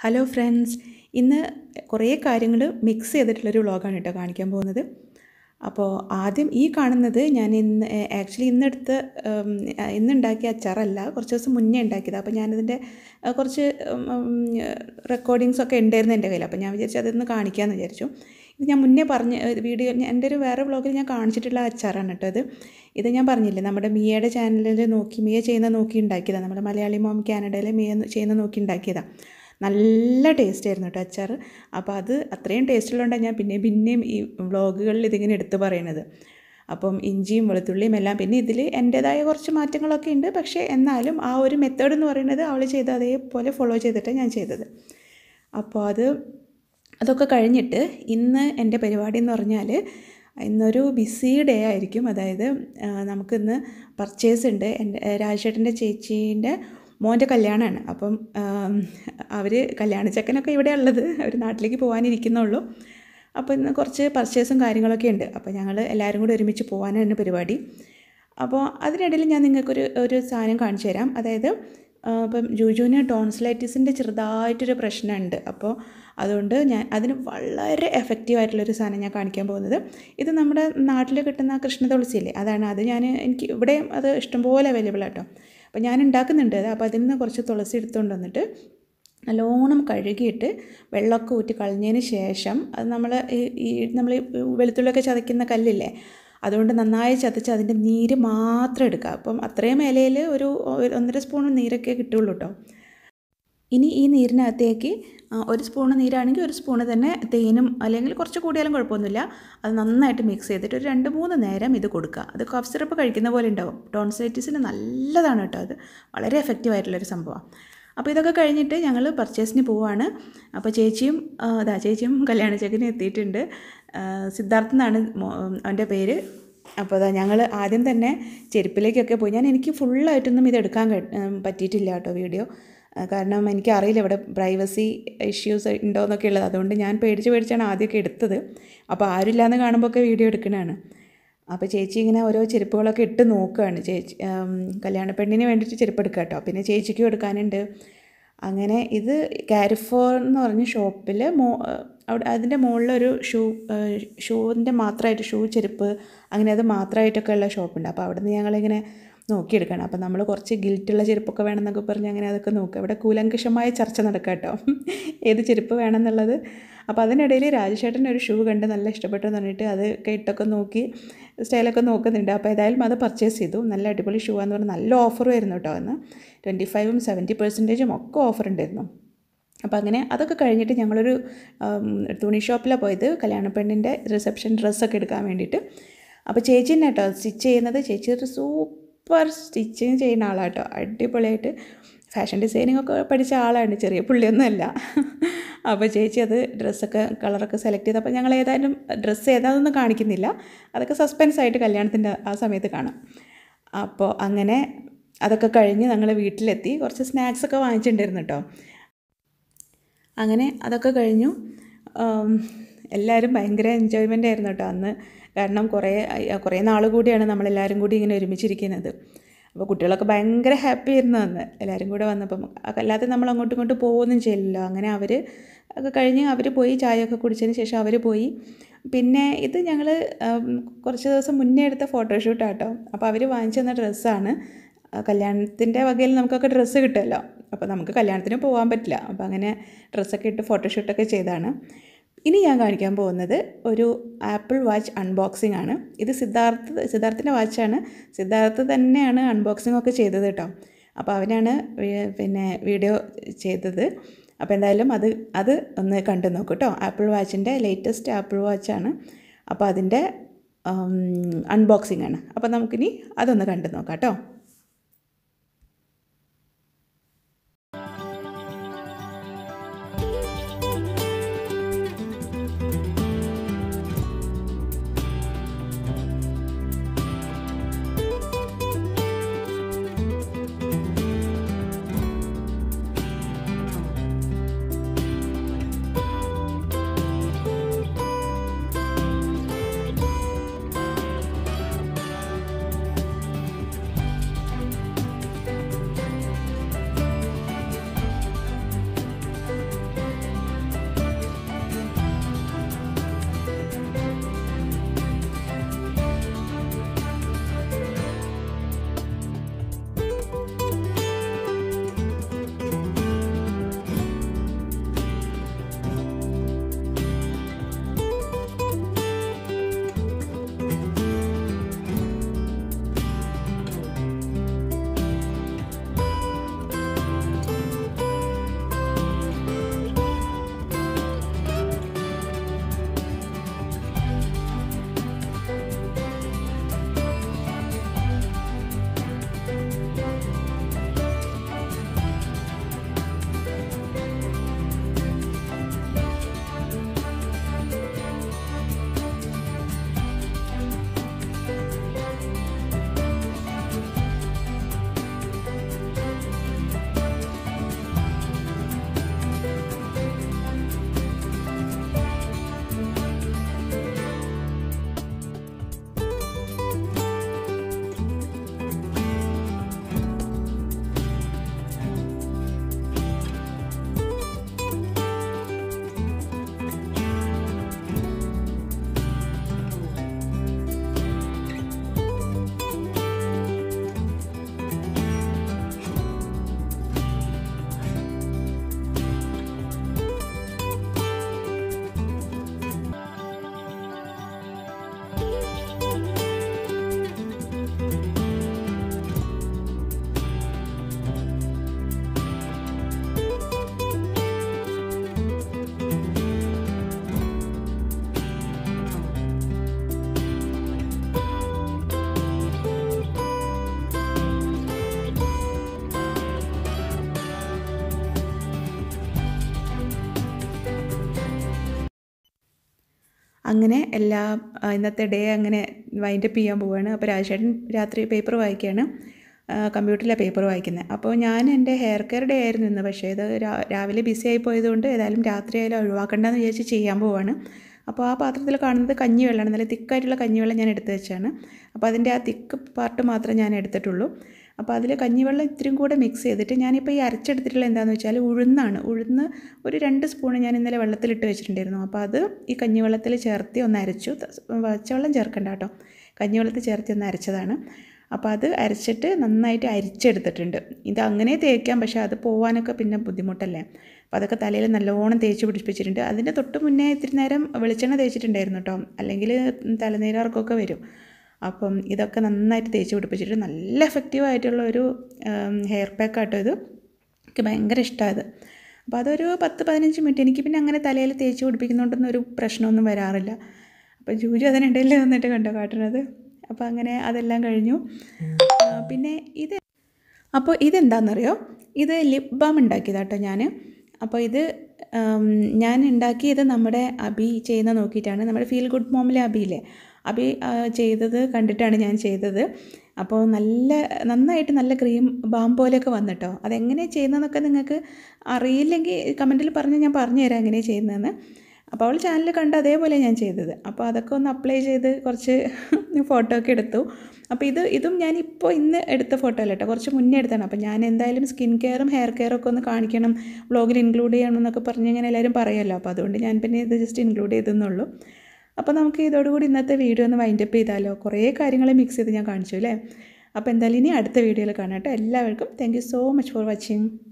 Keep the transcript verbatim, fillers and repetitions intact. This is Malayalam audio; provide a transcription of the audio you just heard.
ഹലോ ഫ്രണ്ട്സ്, ഇന്ന് കുറേ കാര്യങ്ങൾ മിക്സ് ചെയ്തിട്ടുള്ളൊരു വ്ളോഗാണ് കേട്ടോ കാണിക്കാൻ പോകുന്നത്. അപ്പോൾ ആദ്യം ഈ കാണുന്നത് ഞാൻ ഇന്ന് ആക്ച്വലി ഇന്നെടുത്ത് ഇന്നുണ്ടാക്കിയ അച്ചാറല്ല, കുറച്ച് ദിവസം മുന്നേ ഉണ്ടാക്കിയത്. അപ്പോൾ ഞാനിതിൻ്റെ കുറച്ച് റെക്കോർഡിങ്സൊക്കെ ഉണ്ടായിരുന്നു എൻ്റെ കയ്യിൽ. അപ്പോൾ ഞാൻ വിചാരിച്ചു അതൊന്ന് കാണിക്കാമെന്ന് വിചാരിച്ചു. ഇത് ഞാൻ മുന്നേ പറഞ്ഞ വീഡിയോ എൻ്റെ ഒരു വേറെ വ്ളോഗിൽ ഞാൻ കാണിച്ചിട്ടുള്ള അച്ചാറാണ് കേട്ടോ ഇത്. ഇത് ഞാൻ പറഞ്ഞില്ലേ, നമ്മുടെ മിയയുടെ ചാനലിൽ നോക്കി മിയ ചെയ്യുന്ന നോക്കി ഉണ്ടാക്കിയതാണ്. നമ്മുടെ മലയാളി മോം കാനഡയിലെ മിയ ചെയ്യുന്ന നോക്കി ഉണ്ടാക്കിയതാണ്. നല്ല ടേസ്റ്റ് ആയിരുന്നു കേട്ടോ അച്ചാർ. അപ്പോൾ അത് അത്രയും ടേസ്റ്റുള്ളതുകൊണ്ടാണ് ഞാൻ പിന്നെയും പിന്നെയും ഈ വ്ളോഗുകളിൽ ഇതിങ്ങനെ എടുത്ത് പറയണത്. അപ്പം ഇഞ്ചിയും വെളുത്തുള്ളിയും എല്ലാം, പിന്നെ ഇതിൽ എൻ്റേതായ കുറച്ച് മാറ്റങ്ങളൊക്കെ ഉണ്ട്. പക്ഷേ എന്നാലും ആ ഒരു മെത്തേഡ് എന്ന് പറയുന്നത് അവൾ ചെയ്ത അതേപോലെ ഫോളോ ചെയ്തിട്ടാണ് ഞാൻ ചെയ്തത്. അപ്പോൾ അത് അതൊക്കെ കഴിഞ്ഞിട്ട് ഇന്ന് എൻ്റെ പരിപാടി എന്ന് പറഞ്ഞാൽ ഇന്നൊരു ബിസി ഡേ ആയിരിക്കും. അതായത് നമുക്കിന്ന് പർച്ചേസ് ഉണ്ട്. എൻ്റെ രാജേട്ടൻ്റെ ചേച്ചീൻ്റെ മോൻ്റെ കല്യാണമാണ്. അപ്പം അവർ കല്യാണ ചെക്കനൊക്കെ ഇവിടെ ഉള്ളത്, അവർ നാട്ടിലേക്ക് പോകാനിരിക്കുന്നുള്ളൂ. അപ്പോൾ ഇന്ന് കുറച്ച് പർച്ചേസും കാര്യങ്ങളൊക്കെ ഉണ്ട്. അപ്പോൾ ഞങ്ങൾ എല്ലാവരും കൂടി ഒരുമിച്ച് പോകാനാണ് പരിപാടി. അപ്പോൾ അതിനിടയിൽ ഞാൻ നിങ്ങൾക്കൊരു ഒരു സാധനം കാണിച്ചു തരാം. അതായത് ഇപ്പം ജൂജുവിന് ടോൺസിലൈറ്റിസിൻ്റെ ചെറുതായിട്ടൊരു പ്രശ്നമുണ്ട്. അപ്പോൾ അതുകൊണ്ട് ഞാൻ അതിന് വളരെ എഫക്റ്റീവായിട്ടുള്ളൊരു സാധനം ഞാൻ കാണിക്കാൻ പോകുന്നത്. ഇത് നമ്മുടെ നാട്ടിൽ കിട്ടുന്ന കൃഷ്ണ തുളസിയില്ലേ, അതാണ്. അത് ഞാൻ എനിക്ക് ഇവിടെ അത് ഇഷ്ടംപോലെ അവൈലബിൾ ആട്ടോ. അപ്പോൾ ഞാൻ ഉണ്ടാക്കുന്നുണ്ട് അത്. അപ്പോൾ അതിൽ നിന്ന് കുറച്ച് തുളസി എടുത്തുകൊണ്ട് വന്നിട്ട് നല്ലോണം കഴുകിയിട്ട് വെള്ളമൊക്കെ ഊറ്റി കളഞ്ഞതിന് ശേഷം അത് നമ്മൾ ഈ നമ്മൾ വെളുത്തുള്ളിയൊക്കെ ചതയ്ക്കുന്ന കല്ലില്ലേ, അതുകൊണ്ട് നന്നായി ചതച്ച് അതിൻ്റെ നീര് മാത്രം എടുക്കുക. അപ്പം അത്രയും ഇലയിൽ ഒരു ഒന്നര സ്പൂൺ നീരൊക്കെ കിട്ടുള്ളൂ കേട്ടോ. ഇനി ഈ നീരിനകത്തേക്ക് ഒരു സ്പൂണ് നീരാണെങ്കിൽ ഒരു സ്പൂണ് തന്നെ തേനും, അല്ലെങ്കിൽ കുറച്ച് കൂടിയാലും കുഴപ്പമൊന്നുമില്ല. അത് നന്നായിട്ട് മിക്സ് ചെയ്തിട്ട് ഒരു രണ്ട് മൂന്ന് നേരം ഇത് കൊടുക്കുക. അത് കഫ് സിറപ്പ് കഴിക്കുന്ന പോലെ ഉണ്ടാവും. ടോൺസിലൈറ്റിസിന് നല്ലതാണ് കേട്ടോ, അത് വളരെ എഫക്റ്റീവ് ആയിട്ടുള്ളൊരു സംഭവമാണ്. അപ്പോൾ ഇതൊക്കെ കഴിഞ്ഞിട്ട് ഞങ്ങൾ പർച്ചേസിന് പോവുകയാണ്. അപ്പോൾ ചേച്ചിയും അതാ ചേച്ചിയും കല്യാണ ചെക്കനും എത്തിയിട്ടുണ്ട്. സിദ്ധാർത്ഥ് എന്നാണ് അവൻ്റെ പേര്. അപ്പോൾ അതാ ഞങ്ങൾ ആദ്യം തന്നെ ചെരുപ്പിലേക്കൊക്കെ പോയി. ഞാൻ എനിക്ക് ഫുള്ളായിട്ടൊന്നും ഇത് എടുക്കാൻ പറ്റിയിട്ടില്ല കേട്ടോ വീഡിയോ. കാരണം എനിക്കറിയില്ല ഇവിടെ പ്രൈവസി ഇഷ്യൂസ് ഉണ്ടോയെന്നൊക്കെ ഉള്ളത്. അതുകൊണ്ട് ഞാൻ പേടിച്ച് പേടിച്ചാണ് ആദ്യമൊക്കെ എടുത്തത്. അപ്പോൾ ആരുമില്ലാന്ന് കാണുമ്പോൾ ഒക്കെ വീഡിയോ എടുക്കണതാണ്. അപ്പോൾ ചേച്ചി ഇങ്ങനെ ഓരോ ചെരുപ്പുകളൊക്കെ ഇട്ട് നോക്കുകയാണ്. ചേച്ചി കല്യാണ പെണ്ണിന് വേണ്ടിയിട്ട് ചെരുപ്പ് എടുക്കുക കേട്ടോ. പിന്നെ ചേച്ചിക്കും എടുക്കാനുണ്ട്. അങ്ങനെ ഇത് കാരിഫോർ എന്ന് പറഞ്ഞ ഷോപ്പിൽ മോ അവിടെ അതിൻ്റെ മുകളിലൊരു ഷൂ ഷൂവിൻ്റെ മാത്രമായിട്ട് ഷൂ ചെരുപ്പ് അങ്ങനെ അത് മാത്രമായിട്ടൊക്കെ ഉള്ള ഷോപ്പുണ്ട്. അപ്പോൾ അവിടെ നിന്ന് ഞങ്ങളിങ്ങനെ നോക്കിയെടുക്കണം. അപ്പോൾ നമ്മൾ കുറച്ച് ഗിൽറ്റുള്ള ചെരുപ്പൊക്കെ വേണമെന്നൊക്കെ പറഞ്ഞ് അങ്ങനെ അതൊക്കെ നോക്കുക. ഇവിടെ കൂലങ്കഷമായ ചർച്ച നടക്കുക കേട്ടോ, ഏത് ചെരുപ്പ് വേണമെന്നുള്ളത്. അപ്പോൾ അതിനിടയിൽ രാജേഷേട്ടൻ ഒരു ഷൂ കണ്ട് നല്ല ഇഷ്ടപ്പെട്ടു എന്ന് പറഞ്ഞിട്ട് അത് ഇട്ടൊക്കെ നോക്കി സ്റ്റൈലൊക്കെ നോക്കുന്നുണ്ട്. അപ്പോൾ ഏതായാലും അത് പർച്ചേസ് ചെയ്തു. നല്ല അടിപൊളി ഷൂ ആണെന്ന് പറഞ്ഞാൽ നല്ല ഓഫറും ആയിരുന്നു കേട്ടോ. അന്ന് ട്വൻറ്റി ഫൈവും സെവൻറ്റി പെർസെൻറ്റേജും ഒക്കെ ഓഫർ ഉണ്ടായിരുന്നു. അപ്പോൾ അങ്ങനെ അതൊക്കെ കഴിഞ്ഞിട്ട് ഞങ്ങളൊരു തുണി ഷോപ്പിലാണ് പോയത്, കല്യാണ പെണ്ണിൻ്റെ റിസപ്ഷൻ ഡ്രസ്സൊക്കെ എടുക്കാൻ വേണ്ടിയിട്ട്. അപ്പോൾ ചേച്ചി തന്നെ കേട്ടോ സ്റ്റിച്ച് ചെയ്യുന്നത്. ചേച്ചി ഒരു സൂപ്പർ സ്റ്റിച്ചിങ് ചെയ്യുന്ന ആളാണ് കേട്ടോ. അടിപൊളിയായിട്ട് ഫാഷൻ ഡിസൈനിങ് ഒക്കെ പഠിച്ച ആളാണ്, ചെറിയ പുള്ളിയൊന്നുമല്ല. അപ്പോൾ ചേച്ചി അത് ഡ്രസ്സൊക്കെ കളറൊക്കെ സെലക്ട് ചെയ്ത്, അപ്പോൾ ഞങ്ങൾ ഏതായാലും ഡ്രസ്സ് ഏതാണെന്നൊന്നും കാണിക്കുന്നില്ല, അതൊക്കെ സസ്പെൻസ് ആയിട്ട് കല്യാണത്തിൻ്റെ ആ സമയത്ത് കാണാം. അപ്പോൾ അങ്ങനെ അതൊക്കെ കഴിഞ്ഞ് ഞങ്ങൾ വീട്ടിലെത്തി. കുറച്ച് സ്നാക്സൊക്കെ വാങ്ങിച്ചിട്ടുണ്ടായിരുന്നു കേട്ടോ. അങ്ങനെ അതൊക്കെ കഴിഞ്ഞു. എല്ലാവരും ഭയങ്കര എൻജോയ്മെൻ്റ് ആയിരുന്നു കേട്ടോ അന്ന്. കാരണം കുറേ കുറേ നാൾ കൂടിയാണ് നമ്മളെല്ലാവരും കൂടി ഇങ്ങനെ ഒരുമിച്ചിരിക്കുന്നത്. അപ്പോൾ കുട്ടികളൊക്കെ ഭയങ്കര ഹാപ്പി ആയിരുന്നു അന്ന് എല്ലാവരും കൂടെ വന്നപ്പം. അല്ലാതെ നമ്മൾ അങ്ങോട്ടും ഇങ്ങോട്ടും പോകുകയൊന്നും ചെയ്യില്ലല്ലോ. അങ്ങനെ അവർ ഒക്കെ കഴിഞ്ഞ് അവർ പോയി, ചായയൊക്കെ കുടിച്ചതിന് ശേഷം അവർ പോയി. പിന്നെ ഇത് ഞങ്ങൾ കുറച്ച് ദിവസം മുന്നേ എടുത്ത ഫോട്ടോഷൂട്ടാണ് കേട്ടോ. അപ്പോൾ അവർ വാങ്ങിച്ചു തന്ന ഡ്രസ്സാണ്. കല്യാണത്തിൻ്റെ വകയിൽ നമുക്കൊക്കെ ഡ്രസ്സ് കിട്ടുമല്ലോ. അപ്പോൾ നമുക്ക് കല്യാണത്തിന് പോകാൻ പറ്റില്ല. അപ്പോൾ അങ്ങനെ ഡ്രസ്സൊക്കെ ഇട്ട് ഫോട്ടോഷൂട്ടൊക്കെ ചെയ്താണ്. ഇനി ഞാൻ കാണിക്കാൻ പോകുന്നത് ഒരു ആപ്പിൾ വാച്ച് അൺബോക്സിംഗ് ആണ്. ഇത് സിദ്ധാർത്ഥ് സിദ്ധാർത്ഥിൻ്റെ വാച്ചാണ്. സിദ്ധാർത്ഥ് തന്നെയാണ് അൺബോക്സിംഗ് ഒക്കെ ചെയ്തത് കേട്ടോ. അപ്പോൾ അവനാണ് പിന്നെ വീഡിയോ ചെയ്തത്. അപ്പോൾ എന്തായാലും അത് അത് ഒന്ന് കണ്ടു നോക്കൂ കേട്ടോ. ആപ്പിൾ വാച്ചിൻ്റെ ലേറ്റസ്റ്റ് ആപ്പിൾ വാച്ചാണ്. അപ്പോൾ അതിൻ്റെ അൺബോക്സിംഗ് ആണ്. അപ്പോൾ നമുക്കിനി അതൊന്ന് കണ്ടു നോക്കാം കേട്ടോ. അങ്ങനെ എല്ലാ ഇന്നത്തെ ഡേ അങ്ങനെ വൈൻഡപ്പ് ചെയ്യാൻ പോവുകയാണ്. അപ്പോൾ രാജേട്ടൻ രാത്രി പേപ്പർ വായിക്കുകയാണ്, കമ്പ്യൂട്ടറിലെ പേപ്പർ വായിക്കുന്നത്. അപ്പോൾ ഞാൻ എൻ്റെ ഹെയർ കെയർ ഡേ ആയിരുന്നു ഇന്ന്, പക്ഷേ ഇത് രാവിലെ ബിസി ആയി പോയതുകൊണ്ട് ഏതായാലും രാത്രി ആയാലും ഒഴിവാക്കണ്ടെന്ന് വിചാരിച്ച് ചെയ്യാൻ പോവാണ്. അപ്പോൾ ആ പാത്രത്തിൽ കാണുന്നത് കഞ്ഞിവെള്ളമാണ്, നല്ല തിക്കായിട്ടുള്ള കഞ്ഞിവെള്ളം ഞാൻ എടുത്ത് വെച്ചാണ്. അപ്പോൾ അതിൻ്റെ ആ തിക്ക് പാർട്ട് മാത്രമേ ഞാൻ എടുത്തിട്ടുള്ളൂ. അപ്പോൾ അതിൽ കഞ്ഞിവെള്ളം ഇത്തിരിയും കൂടെ മിക്സ് ചെയ്തിട്ട് ഞാനിപ്പോൾ ഈ അരച്ചെടുത്തിട്ടുള്ള എന്താണെന്ന് വെച്ചാൽ ഉഴുന്നാണ്. ഉഴുന്ന് ഒരു രണ്ട് സ്പൂൺ ഞാൻ ഇന്നലെ വെള്ളത്തിലിട്ട് വെച്ചിട്ടുണ്ടായിരുന്നു. അപ്പോൾ അത് ഈ കഞ്ഞിവെള്ളത്തിൽ ചേർത്തി ഒന്ന് അരച്ചു. പച്ചവെള്ളം ചേർക്കണ്ട കേട്ടോ, കഞ്ഞിവെള്ളത്തിൽ ചേർത്തി ഒന്ന് അരച്ചതാണ്. അപ്പോൾ അത് അരച്ചിട്ട് നന്നായിട്ട് അരിച്ചെടുത്തിട്ടുണ്ട്. ഇത് അങ്ങനെ തേക്കാം, പക്ഷേ അത് പോകാനൊക്കെ പിന്നെ ബുദ്ധിമുട്ടല്ലേ. അപ്പോൾ അതൊക്കെ തലയിൽ നല്ലോണം തേച്ച് പിടിപ്പിച്ചിട്ടുണ്ട്. അതിൻ്റെ തൊട്ട് മുന്നേ ഇത്തിരി നേരം വെളിച്ചെണ്ണ തേച്ചിട്ടുണ്ടായിരുന്നു കേട്ടോ, അല്ലെങ്കിൽ തലനീരാർക്കൊക്കെ വരും. അപ്പം ഇതൊക്കെ നന്നായിട്ട് തേച്ച് പിടിപ്പിച്ചിട്ട് നല്ല എഫക്റ്റീവായിട്ടുള്ള ഒരു ഹെയർ പാക്കാട്ടോ ഇത്. എനിക്ക് ഭയങ്കര ഇഷ്ടമായത്. അപ്പോൾ അതൊരു പത്ത് പതിനഞ്ച് മിനിറ്റ് എനിക്ക് പിന്നെ അങ്ങനെ തലയിൽ തേച്ച് പിടിപ്പിക്കുന്നതുകൊണ്ടൊന്നും ഒരു പ്രശ്നമൊന്നും വരാറില്ല. അപ്പോൾ ജൂജു അതിനിടയിൽ വന്നിട്ട് കണ്ടോ കാട്ടുന്നത്. അപ്പോൾ അങ്ങനെ അതെല്ലാം കഴിഞ്ഞു. പിന്നെ ഇത് അപ്പോൾ ഇതെന്താണെന്നറിയോ, ഇത് ലിപ് ബാം ഉണ്ടാക്കിയതാട്ടോ ഞാൻ. അപ്പോൾ ഇത് ഞാൻ ഉണ്ടാക്കിയത് നമ്മുടെ അബി ചെയ്യുന്ന നോക്കിയിട്ടാണ്. നമ്മുടെ ഫീൽ ഗുഡ് മോമിലെ അബിയില്ലേ, അബി ചെയ്തത് കണ്ടിട്ടാണ് ഞാൻ ചെയ്തത്. അപ്പോൾ നല്ല നന്നായിട്ട് നല്ല ക്രീം ബാം പോലെയൊക്കെ വന്നിട്ടോ. അതെങ്ങനെയാണ് ചെയ്യുന്നതെന്നൊക്കെ നിങ്ങൾക്ക് അറിയില്ലെങ്കിൽ കമൻറ്റിൽ പറഞ്ഞ് ഞാൻ പറഞ്ഞു തരാം എങ്ങനെയാണ് ചെയ്യുന്നതെന്ന്. അപ്പോൾ അവൾ ചാനൽ കണ്ട് അതേപോലെ ഞാൻ ചെയ്തത്. അപ്പോൾ അതൊക്കെ ഒന്ന് അപ്ലൈ ചെയ്ത് കുറച്ച് ഫോട്ടോ ഒക്കെ എടുത്തു. അപ്പോൾ ഇത് ഇതും ഞാനിപ്പോൾ ഇന്ന് എടുത്ത ഫോട്ടോ അല്ല കേട്ടോ, കുറച്ച് മുന്നേ എടുത്താണ്. അപ്പോൾ ഞാൻ എന്തായാലും സ്കിൻ കെയറും ഹെയർ കെയറും ഒക്കെ ഒന്ന് കാണിക്കണം, വ്ളോഗിൽ ഇൻക്ലൂഡ് ചെയ്യണം എന്നൊക്കെ പറഞ്ഞ് ഇങ്ങനെ എല്ലാവരും പറയുമല്ലോ. അപ്പോൾ അതുകൊണ്ട് ഞാൻ പിന്നെ ഇത് ജസ്റ്റ് ഇൻക്ലൂഡ് ചെയ്തെന്നുള്ളൂ. അപ്പോൾ നമുക്ക് ഇതോടുകൂടി ഇന്നത്തെ വീഡിയോ ഒന്ന് വൈൻഡപ്പ് ചെയ്താലോ. കുറേ കാര്യങ്ങൾ മിക്സ് ചെയ്ത് ഞാൻ കാണിച്ചു അല്ലേ. അപ്പോൾ എന്തായാലും ഇനി അടുത്ത വീഡിയോയിൽ കാണാം കേട്ടോ. എല്ലാവർക്കും thank you so much for watching.